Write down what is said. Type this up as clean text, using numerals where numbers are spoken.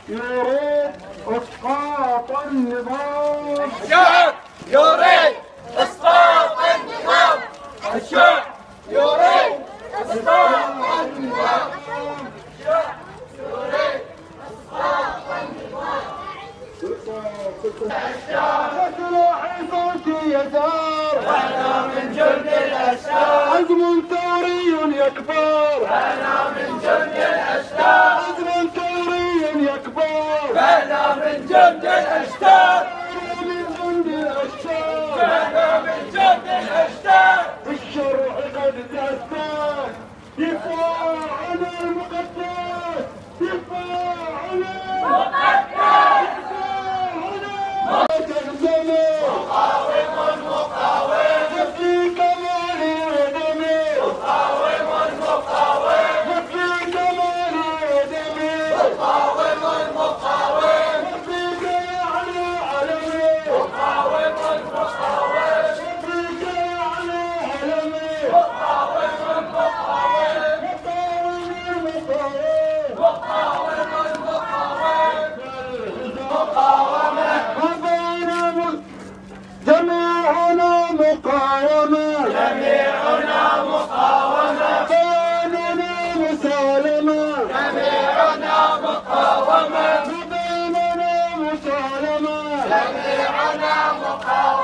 يريد اسقاط النظام. الشعب يريد اسقاط النظام. الشعب يريد اسقاط النظام. الشعب يريد اسقاط النظام. سلاحي صوتي يزار، انا من جند الاشرار. عزم ثوري يكبر، انا من جند الاشرار. عزم ثوري يكبر، انا من جند الاشرار. من جند الاشرار، انا من جند الاشرار. الشرع قد تأثر، دفاعنا المقدس، دفاعنا مقدس. مقاوم مقاوم يفدي كمالي ودمي، مقاوم مقاوم يفدي كمالي ودمي، مقاوم مقاوم يفديك على علمي، مقاوم مقاوم يفديك على علمي، مقاوم مقاوم مقاوم مقاومة. جميعنا مقاومة، جميعنا مقاومة. بيننا مسالمة، جميعنا مقاومة. بيننا مسالمة، جميعنا مقاومة.